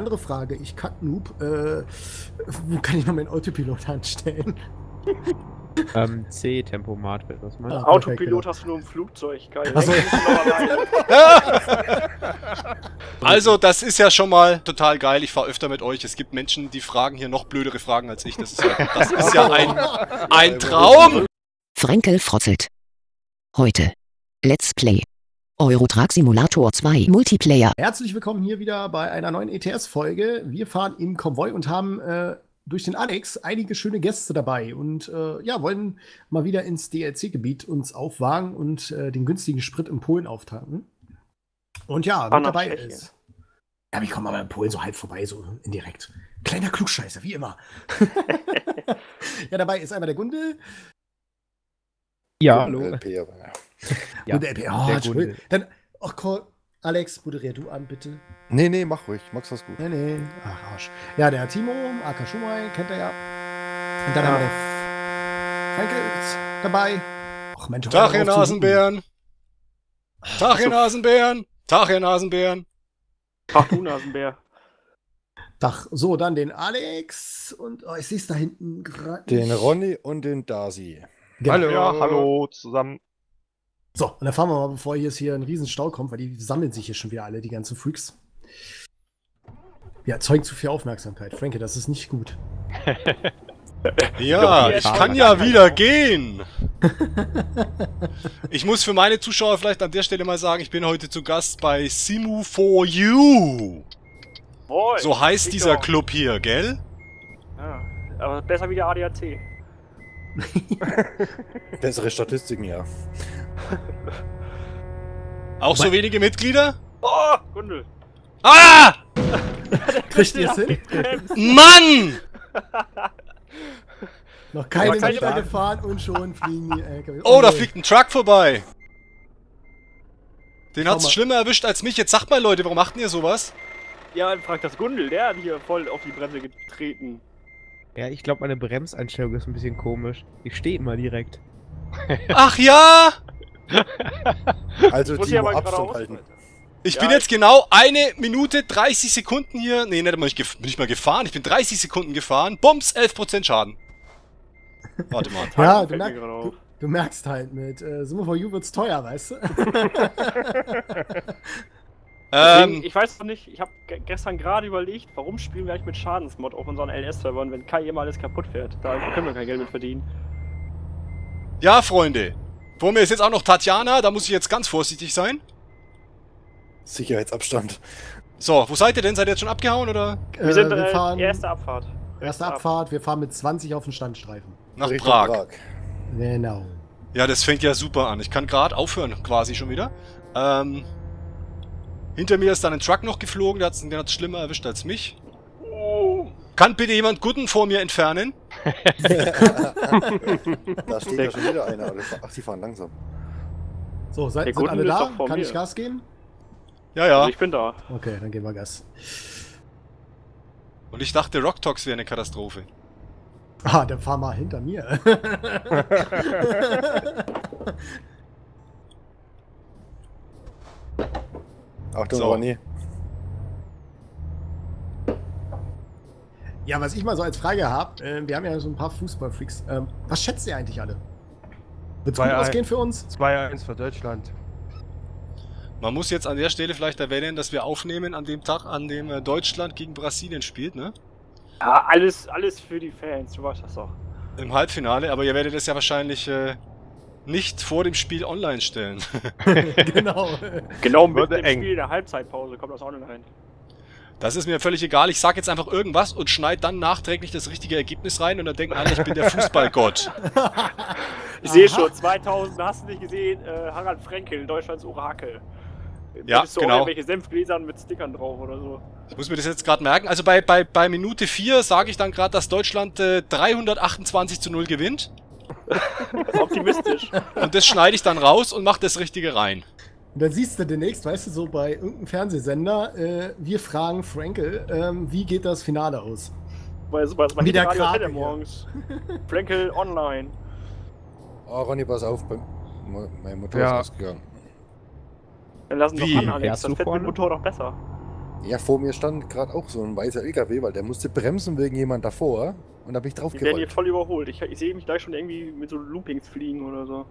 andere Frage. Ich Cut-Noob. Wo kann ich noch meinen Autopilot anstellen? C-Tempomat wird das mal. Autopilot hast du nur im Flugzeug. Geil. Achso. Also, das ist ja schon mal total geil. Ich fahre öfter mit euch. Es gibt Menschen, die fragen hier noch blödere Fragen als ich. Das ist ja ein Traum. Frenkel frotzelt. Heute. Let's Play. Euro Truck Simulator 2 Multiplayer. Herzlich willkommen hier wieder bei einer neuen ETS-Folge. Wir fahren im Konvoi und haben durch den Alex einige schöne Gäste dabei und ja, wollen mal wieder ins DLC-Gebiet uns aufwagen und den günstigen Sprit in Polen auftanken. Und ja, mit dabei ist. Ja, wir kommen aber in Polen so halb vorbei, so indirekt. Kleiner Klugscheißer, wie immer. Ja, dabei ist einmal der Gundel. Ja, hallo. Ja, und der LP. Oh, der Entschuldigung. Dann, Alex, moderier du an, bitte. Nee, mach ruhig. Max was gut. Nee. Ach, Arsch. Ja, der Timo, AK Schumai, kennt er ja. Und dann haben wir der Frankel dabei. Ach Mensch, Tag, ihr Nasenbären. Tag, ihr Nasenbären. Tag, ihr Nasenbären. Ach, du Nasenbär. Tag. So, dann den Alex und ich sehe es da hinten gerade. Den Ronny und den Darcy. Genau. Hallo. Ja, hallo zusammen. So, und dann fahren wir mal, bevor jetzt hier ein Riesenstau kommt, weil die sammeln sich hier schon wieder alle, die ganzen Freaks. Wir erzeugen zu viel Aufmerksamkeit. Franke, das ist nicht gut. Ja, ich kann ja wieder gehen. Ich muss für meine Zuschauer vielleicht an der Stelle mal sagen, ich bin heute zu Gast bei Simu4U. Moin. So heißt dieser auch. Club hier, gell? Ja, aber besser wie der ADAC. Bessere Statistiken, ja. Auch so wenige Mitglieder? Oh, Gundel. Ah! Kriegt ihr es hin? Mann! Noch keine keine Meter Bahn. gefahren und schon fliegen die LKW. Oh, da nee. fliegt ein Truck vorbei. Den Schau hat's mal. schlimmer erwischt als mich. Jetzt sagt mal, Leute, warum macht ihr sowas? Ja, fragt das Gundel, der hat hier voll auf die Bremse getreten. Ja, ich glaube, meine Bremseinstellung ist ein bisschen komisch. Ich stehe immer direkt. Ach ja! Also Muss ich Timo, aber Abstand geradeaus. halten. Ich Ja, bin jetzt genau 1 Minute 30 Sekunden hier. Nee, nicht mal gefahren. Ich bin 30 Sekunden gefahren. Bums, 11% Schaden. Warte mal. Ja, Fällt mir gerade auf. du merkst halt, mit Simu4U wird's teuer, weißt du? Deswegen, ich weiß noch nicht, ich habe gestern gerade überlegt, warum spielen wir eigentlich mit Schadensmod auf unseren LS-Servern, wenn Kai immer alles kaputt fährt. Da können wir kein Geld mit verdienen. Ja, Freunde. Vor mir ist jetzt auch noch Tatjana. Da muss ich jetzt ganz vorsichtig sein. Sicherheitsabstand. So, wo seid ihr denn? Seid ihr jetzt schon abgehauen, oder? Wir sind wir fahren erste Abfahrt. erste Abfahrt, wir fahren mit 20 auf den Standstreifen. Nach Richtung Prag. Genau. Ja, das fängt ja super an. Ich kann gerade aufhören, quasi schon wieder. Hinter mir ist dann ein Truck noch geflogen, der hat's schlimmer erwischt als mich. Oh. Kann bitte jemand Guten vor mir entfernen? Da steht ja schon wieder einer. Ach, die fahren langsam. So, Der sind Gundel alle ist da? doch vor Kann mir. ich Gas geben? Ja, ja. Also ich bin da. Okay, dann geben wir Gas. Und ich dachte, Rocktox wäre eine Katastrophe. Ah, dann fahr mal hinter mir. Achtung, So. Ronny. Ja, was ich mal so als Frage habe, wir haben ja so ein paar Fußballfreaks. Was schätzt ihr eigentlich alle? Wird's gut 2-1. ausgehen für uns? 2-1 für Deutschland. Man muss jetzt an der Stelle vielleicht erwähnen, dass wir aufnehmen an dem Tag, an dem Deutschland gegen Brasilien spielt, ne? Ja, alles für die Fans, du weißt das doch. Im Halbfinale, aber ihr werdet es ja wahrscheinlich nicht vor dem Spiel online stellen. Genau. Genau mit Würde dem eng. Spiel in der Halbzeitpause kommt das online. Das ist mir völlig egal. Ich sag jetzt einfach irgendwas und schneid dann nachträglich das richtige Ergebnis rein und dann denken alle, ich bin der Fußballgott. Ich sehe Aha. schon, 2000 hast du nicht gesehen, Harald Frenkel, Deutschlands Orakel. Ja, Hättest du genau. auch irgendwelche Senfgläsern mit Stickern drauf oder so. Ich muss mir das jetzt gerade merken. Also bei Minute 4 sage ich dann gerade, dass Deutschland 328:0 gewinnt. Optimistisch. Und das schneide ich dann raus und mache das Richtige rein. Und dann siehst du demnächst, weißt du, so bei irgendeinem Fernsehsender, wir fragen Frankel, wie geht das Finale aus? Weil Wie der Radio Krake Antenne hier. morgens. Frenkel online. Oh, Ronny, pass auf. Mein Motor Ja. ist ausgegangen. Dann lassen wir Wie? doch an, Alex. Fährst Das du fährt mit vorne? dem Motor doch besser. Ja, vor mir stand gerade auch so ein weißer LKW, weil der musste bremsen wegen jemand davor. Und da bin ich drauf Die werden hier gerollt. voll überholt. Ich sehe mich gleich schon irgendwie mit so Loopings fliegen oder so.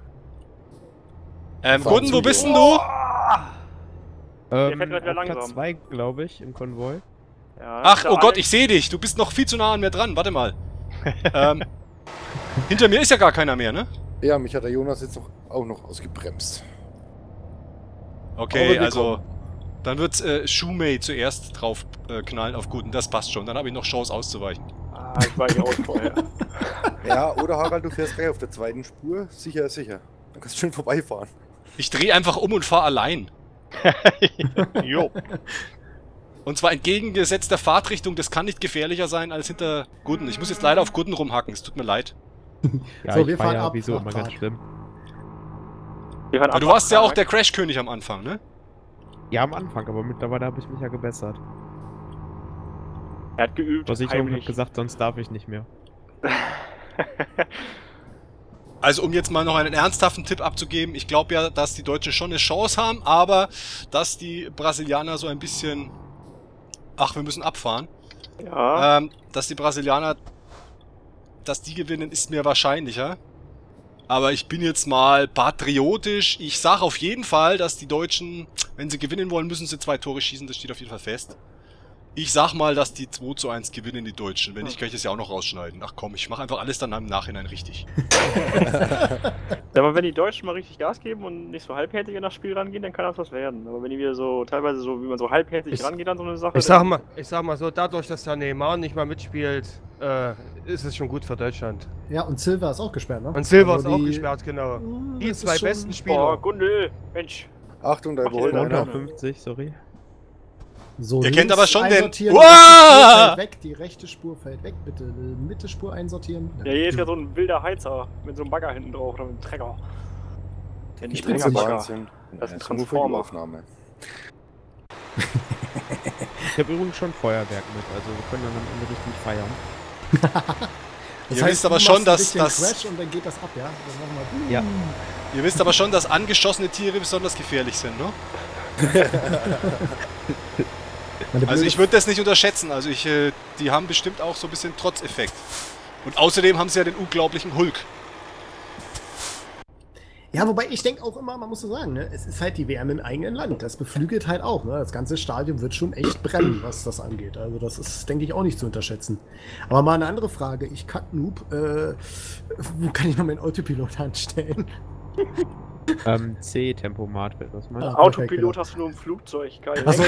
Gordon, wo bist denn du? Der fährt grad wieder auf Platz langsam. 2, glaube ich, im Konvoi. Ja, Ach, der oh Gott, Alex- ich sehe dich. Du bist noch viel zu nah an mir dran. Warte mal. Hinter mir ist ja gar keiner mehr, ne? Ja, mich hat der Jonas jetzt auch noch ausgebremst. Aber Okay, wir also... kommen. Dann wird Shoemay zuerst drauf knallen auf Gordon. Das passt schon. Dann habe ich noch Chance auszuweichen. Ah, ich war hier aus vorher. Ja, oder Harald, du fährst gleich auf der zweiten Spur. Sicher ist sicher. Dann kannst du schön vorbeifahren. Ich drehe einfach um und fahre allein. Jo. Und zwar entgegengesetzt der Fahrtrichtung. Das kann nicht gefährlicher sein als hinter Gordon. Ich muss jetzt leider auf Gordon rumhacken. Es tut mir leid. Ja, So, ich wir fahr fahren ja ab sowieso nach immer ganz Prag. schlimm. Wir fahren Aber ab du nach warst ja auch Prag. der Crash-König am Anfang, ne? Ja, am Anfang, aber mittlerweile habe ich mich ja gebessert. Er hat geübt. Versicherung hat heimlich. gesagt, sonst darf ich nicht mehr. Also um jetzt mal noch einen ernsthaften Tipp abzugeben. Ich glaube ja, dass die Deutschen schon eine Chance haben, aber dass die Brasilianer so ein bisschen... Ach, wir müssen abfahren. Ja. Dass die Brasilianer... Dass die gewinnen, ist mir wahrscheinlicher. Aber ich bin jetzt mal patriotisch. Ich sage auf jeden Fall, dass die Deutschen, wenn sie gewinnen wollen, müssen sie 2 Tore schießen. Das steht auf jeden Fall fest. Ich sag mal, dass die 2:1 gewinnen, die Deutschen. Wenn nicht, kann ich das ja auch noch rausschneiden. Ach komm, ich mache einfach alles dann im Nachhinein richtig. Aber wenn die Deutschen mal richtig Gas geben und nicht so halbherzig an das Spiel rangehen, dann kann das was werden. Aber wenn die wieder so, teilweise so, wie man so halbherzig rangeht an so eine Sache. Ich sag mal so, dadurch, dass der Neymar nicht mal mitspielt, ist es schon gut für Deutschland. Ja, und Silva ist auch gesperrt, ne? Und Silva Also ist auch die- gesperrt, genau. Die das ist zwei schon- besten Boah, Spieler. Gundel, Mensch. Achtung, da Mach überholt hier einer. dann. 50, sorry. So, Ihr links kennt aber schon den- einsortieren, Uah! die rechte Spur fällt weg, die rechte Spur fällt weg, bitte Mitte Spur einsortieren. Ja, hier ist ja so ein wilder Heizer mit so einem Bagger hinten drauf oder mit einem Trecker. Ja, Ich nicht bin's Trecker, nicht. Bagger. Wahnsinn. Das ist ein nur für die Transformer. Aufnahme. Ich habe übrigens schon Feuerwerk mit, also wir können dann am Ende richtig feiern. Ihr wisst aber schon, dass das... Crash und dann geht das ab, ja? Dann machen wir Ja. Ihr wisst aber schon, dass angeschossene Tiere besonders gefährlich sind, ne? Also ich würde das nicht unterschätzen. Also die haben bestimmt auch so ein bisschen Trotzeffekt. Und außerdem haben sie ja den unglaublichen Hulk. Ja, wobei ich denke auch immer, man muss so sagen, ne, es ist halt die WM im eigenen Land. Das beflügelt halt auch, ne? Das ganze Stadion wird schon echt brennen, was das angeht. Also das ist, denke ich, auch nicht zu unterschätzen. Aber mal eine andere Frage. Ich Kack-Noob, wo kann ich noch meinen Autopilot anstellen? C-Tempomat wird das mal. Ah. Autopilot perfekt, hast du nur im Flugzeug, geil. Ach so.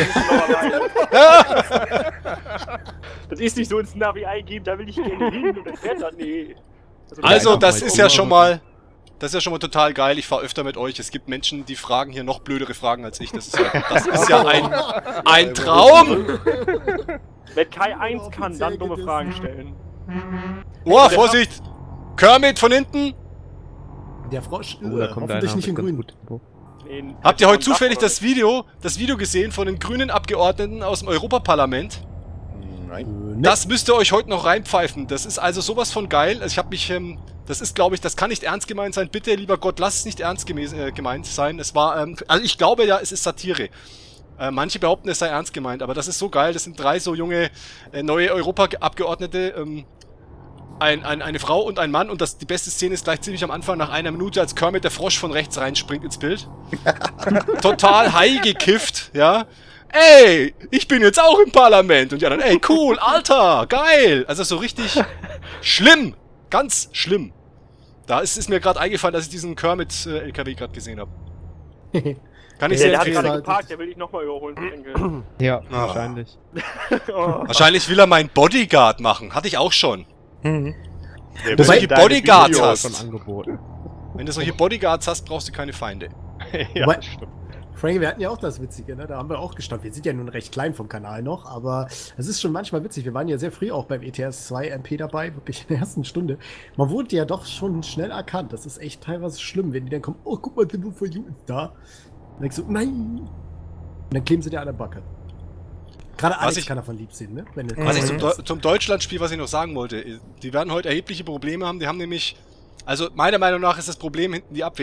Das ist nicht so ins Navi eingeben, da will ich gerne hin und dann fährt er, nee. Also Ja, das ja, ist ja, ja schon mal... Das ist ja schon mal total geil. Ich fahre öfter mit euch. Es gibt Menschen, die fragen hier noch blödere Fragen als ich. Das ist ja ein Traum. Wenn Kai 1 kann, dann dumme Fragen stellen. Oh, Vorsicht! Kermit von hinten! Der Frosch, Oh, da kommt hoffentlich einer nicht in mit ganz grün. gutem Tempo. Nee, Habt ihr heute am Dach zufällig oder das Video gesehen von den grünen Abgeordneten aus dem Europaparlament? Nein. Das müsst ihr euch heute noch reinpfeifen. Das ist also sowas von geil. Also ich habe mich, das ist, glaube ich, das kann nicht ernst gemeint sein. Bitte, lieber Gott, lass es nicht ernst gemeint sein. Es war, also ich glaube ja, es ist Satire. Manche behaupten, es sei ernst gemeint, aber das ist so geil. Das sind 3 so junge, neue Europaabgeordnete, eine Frau und ein Mann. Und die beste Szene ist gleich ziemlich am Anfang, nach 1 Minute, als Kermit der Frosch von rechts reinspringt ins Bild. Total high gekifft, ja. Ey, ich bin jetzt auch im Parlament. Und ja dann, ey, cool, Alter, geil. Also so richtig schlimm. Ganz schlimm. Da ist mir gerade eingefallen, dass ich diesen Kermit-LKW gerade gesehen habe. Kann ich Der sehr hat gerade empfehlen. geparkt, der will dich nochmal überholen, Enkel. Ja, Ah. wahrscheinlich. Oh. Wahrscheinlich will er meinen Bodyguard machen. Hatte ich auch schon. Mhm. Wenn du solche Bodyguards Schon hast. angeboten. Wenn du solche Bodyguards hast, brauchst du keine Feinde. Ja, Wobei- stimmt. Frankie, wir hatten ja auch das Witzige, ne? Da haben wir auch gestanden. Wir sind ja nun recht klein vom Kanal noch, aber es ist schon manchmal witzig. Wir waren ja sehr früh auch beim ETS 2 MP dabei, wirklich in der ersten Stunde. Man wurde ja doch schon schnell erkannt. Das ist echt teilweise schlimm, wenn die dann kommen, oh, guck mal, der nur for you ist da. Dann denkst du, nein. Und dann kleben sie dir an der Backe. Gerade Was Alex ich- kann davon lieb sehen, ne? Wenn du- Was ich zum Deutschlandspiel, was ich noch sagen wollte, die werden heute erhebliche Probleme haben. Die haben nämlich, also meiner Meinung nach ist das Problem hinten die Abwehr.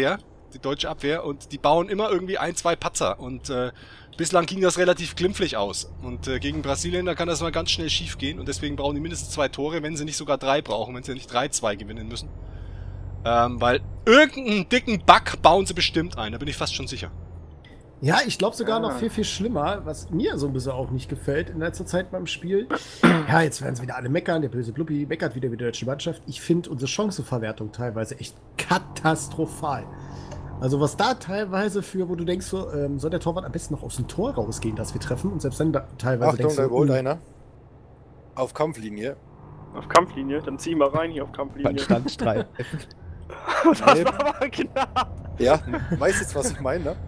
die deutsche Abwehr, und die bauen immer irgendwie 1, 2 Patzer. Und bislang ging das relativ glimpflich aus. Und gegen Brasilien, da kann das mal ganz schnell schief gehen. Und deswegen brauchen die mindestens 2 Tore, wenn sie nicht sogar 3 brauchen, wenn sie nicht 3-2 gewinnen müssen. Weil irgendeinen dicken Bug bauen sie bestimmt ein, da bin ich fast schon sicher. Ja, ich glaube sogar noch viel, viel schlimmer, was mir so ein bisschen auch nicht gefällt in letzter Zeit beim Spiel. Ja, jetzt werden sie wieder alle meckern, der böse Gluppi meckert wieder mit der deutschen Mannschaft. Ich finde unsere Chancenverwertung teilweise echt katastrophal. Also was da teilweise für, wo du denkst, so, soll der Torwart am besten noch aus dem Tor rausgehen, dass wir treffen, und selbst dann teilweise Achtung, da holt einer. Auf Kampflinie. Auf Kampflinie? Dann zieh mal rein hier auf Kampflinie. Beim Standstreit. Das war aber knapp. Ja, weißt jetzt, was ich meine, ne?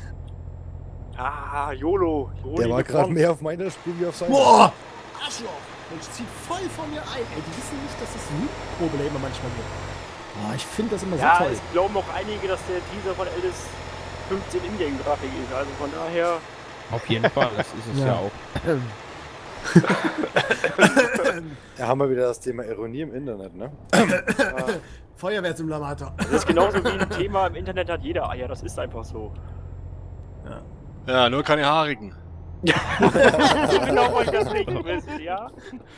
Ah, YOLO. Der war gerade mehr auf meiner Spur wie auf seiner. Boah! Arschloch! Mensch, zieht voll von mir ein. Ey, die wissen nicht, dass es Probleme manchmal gibt. Boah, ich finde das immer so toll. Es glauben auch einige, dass der Teaser von LS 15 Ingame-Grafik ist. Also von daher... Auf jeden Fall, das ist es ja auch. Da haben wir wieder das Thema Ironie im Internet, ne? Feuerwehrsimulator. Das ist genauso wie ein Thema im Internet hat jeder Eier. Das ist einfach so. Ja, nur keine haarigen. Genau, weil ich das nicht wissen, ja?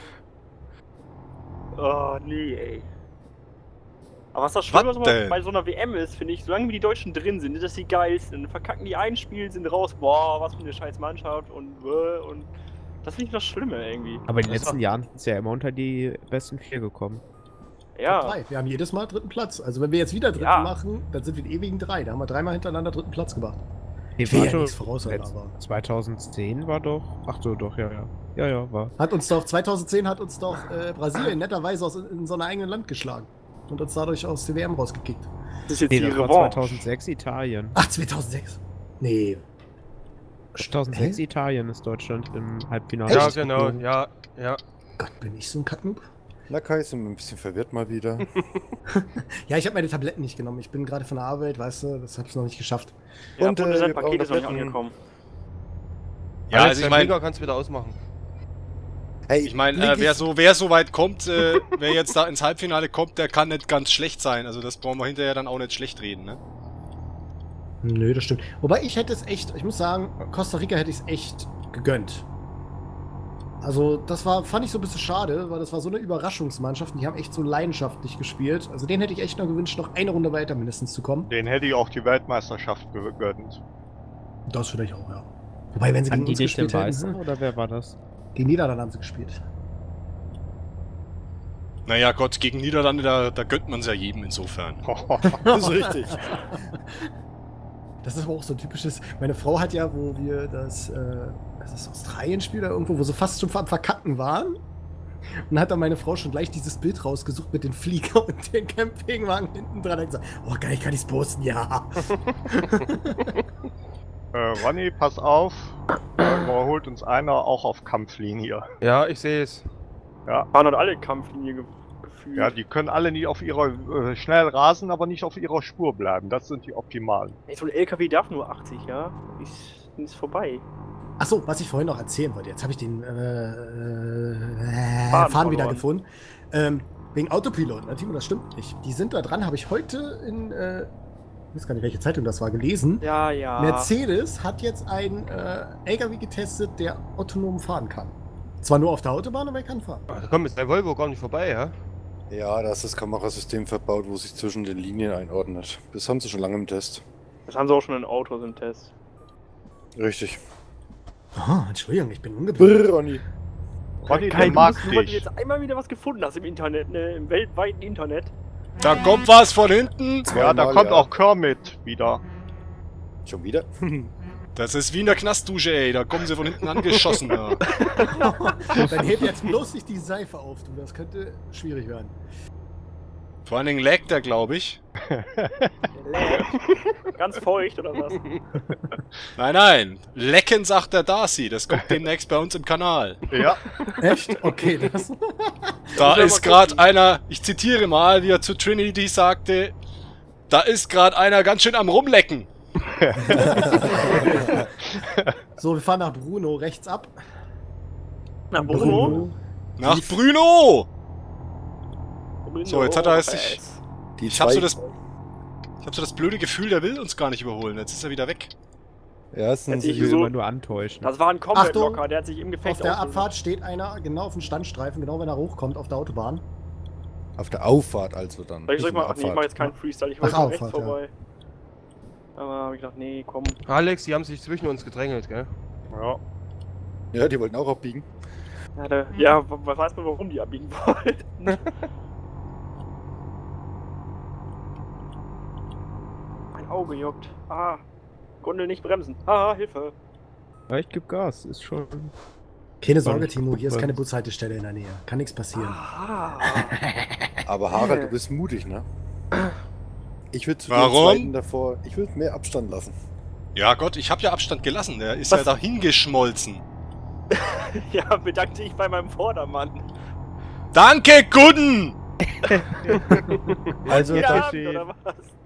Oh, nee, ey. Aber was das Schlimme bei so einer WM ist, finde ich, solange wie die Deutschen drin sind, ist das die geilsten. Verkacken die ein Spiel, sind raus, boah, was für eine scheiß Mannschaft und das finde ich das Schlimme irgendwie. Aber in den letzten Jahren ist ja immer unter die besten 4 gekommen. Ja. Wir haben jedes Mal 3. Platz. Also wenn wir jetzt wieder 3. machen, dann sind wir in ewigen 3. Da haben wir 3-mal hintereinander 3. Platz gemacht. Ich will ja nichts voraussagen, aber 2010 war doch... Ach so, doch, ja. Ja, ja, war. 2010 hat uns doch Brasilien netterweise in so einem eigenen Land geschlagen. Und uns dadurch aus der WM rausgekickt. Das ist jetzt Nee, die das war Revanche. 2006 Italien. Ach, 2006? Nee. 2006 Italien ist Deutschland im Halbfinale. Ja, genau, ja. Gott, bin ich so ein Kacknoob? Na Kai, sind wir ein bisschen verwirrt mal wieder. Ja, ich habe meine Tabletten nicht genommen. Ich bin gerade von der Arbeit, weißt du, das habe ich noch nicht geschafft. Ja, Und, und wir sein Paket brauchen ist noch nicht Tabletten. angekommen. Ja, also ich meine, kannst du wieder ausmachen. Hey, wer so weit kommt, wer jetzt da ins Halbfinale kommt, der kann nicht ganz schlecht sein. Also das brauchen wir hinterher dann auch nicht schlecht reden, ne? Nö, das stimmt. Wobei ich hätte es echt, ich muss sagen, Costa Rica hätte ich es echt gegönnt. Also das fand ich so ein bisschen schade, weil das war so eine Überraschungsmannschaft und die haben echt so leidenschaftlich gespielt. Also denen hätte ich echt noch gewünscht, noch eine Runde weiter mindestens zu kommen. Den hätte ich auch die Weltmeisterschaft gegönnt. Das vielleicht auch, ja. Wobei, wenn sie gegen uns gespielt hätten, oder wer war das? Gegen Niederlande haben sie gespielt. Naja, Gott, gegen Niederlande, da gönnt man es ja jedem insofern. das ist richtig. Das ist aber auch so ein typisches. Meine Frau hat ja, wo wir das Australien-Spiel oder irgendwo, wo sie fast schon am Verkacken waren. Und hat dann meine Frau schon gleich dieses Bild rausgesucht mit dem Flieger und den Campingwagen hinten dran. Und gesagt, oh geil, kann ich's posten? Ja. Ronny, pass auf. Überholt uns einer auch auf Kampflinie. Ja, ich sehe es. Ja. Waren dort alle Kampflinie gefühlt. Ja, die können alle nicht auf ihrer schnell rasen, aber nicht auf ihrer Spur bleiben. Das sind die optimalen. Ey, so ein LKW darf nur 80, ja? Ist vorbei. Achso, was ich vorhin noch erzählen wollte. Jetzt habe ich den Faden wieder gefunden. Wegen Autopilot, ne, Timo, das stimmt nicht. Die sind da dran, habe ich heute in, ich weiß gar nicht, welche Zeitung das war, gelesen. Ja. Mercedes hat jetzt einen LKW getestet, der autonom fahren kann. Zwar nur auf der Autobahn, aber er kann fahren. Da kommt jetzt der Volvo gar nicht vorbei, ja? Ja, da ist das Kamerasystem verbaut, wo sich zwischen den Linien einordnet. Das haben sie schon lange im Test. Das haben sie auch schon in Autos im Test. Richtig. Oh, Entschuldigung, ich bin ungebildet. Brrr, Ronny. Ronny, Kai, der mag nur weil du dich. jetzt einmal wieder was gefunden hast im Internet, ne? Im weltweiten Internet. Da kommt was von hinten. Ja, da Zweimal, kommt ja. auch Kermit wieder. Schon wieder? Das ist wie in der Knastdusche, ey. Da kommen sie von hinten angeschossen. Ja. Dann hebt jetzt bloß nicht die Seife auf, du. Das könnte schwierig werden. Vor allen Dingen laggt er, glaube ich. Ganz feucht, oder was? Nein. Lecken, sagt der Darcy. Das kommt demnächst bei uns im Kanal. Ja. Echt? Okay, das. Da wir ist mal gerade gucken. einer, ich zitiere mal, wie er zu Trinity sagte, da ist gerade einer ganz schön am Rumlecken. So, wir fahren nach Bruno rechts ab. Na, Bruno? Nach Bruno! Bruno So, jetzt hat er es sich... Die Ich hab so zwei- das... Ich habe so das blöde Gefühl, der will uns gar nicht überholen. Jetzt ist er wieder weg. Ja, es sind Ich will immer nur antäuschen. Das war ein Combat-Locker, der hat sich im Gefecht Auf der ausgesucht. Abfahrt steht einer genau auf dem Standstreifen, genau wenn er hochkommt auf der Autobahn. auf der Auffahrt also dann. Soll ich nicht mal, in der ach nee, ich mach jetzt keinen Freestyle, ich wollte Ach, rechts Auffahrt, vorbei. Aber hab ich gedacht, nee, komm. Alex, die haben sich zwischen uns gedrängelt, gell? Ja. Ja, die wollten auch abbiegen. Ja, weiß man, warum die abbiegen wollten. Mein Auge juckt. Ah, Gondel nicht bremsen. Ah, Hilfe. Ja, ich geb Gas, ist schon. Keine Sorge, Timo, hier ist keine Bushaltestelle in der Nähe. Kann nichts passieren. Ah. Aber Harald, du bist mutig, ne? Ich würde zu den Warum? Zweiten davor, ich würde mehr Abstand lassen. Ja Gott, ich habe ja Abstand gelassen. Der ist Was? ja dahin geschmolzen. Ja, bedankte ich bei meinem Vordermann. Danke, Gudden! Also, Jeder da, Abend, oder was?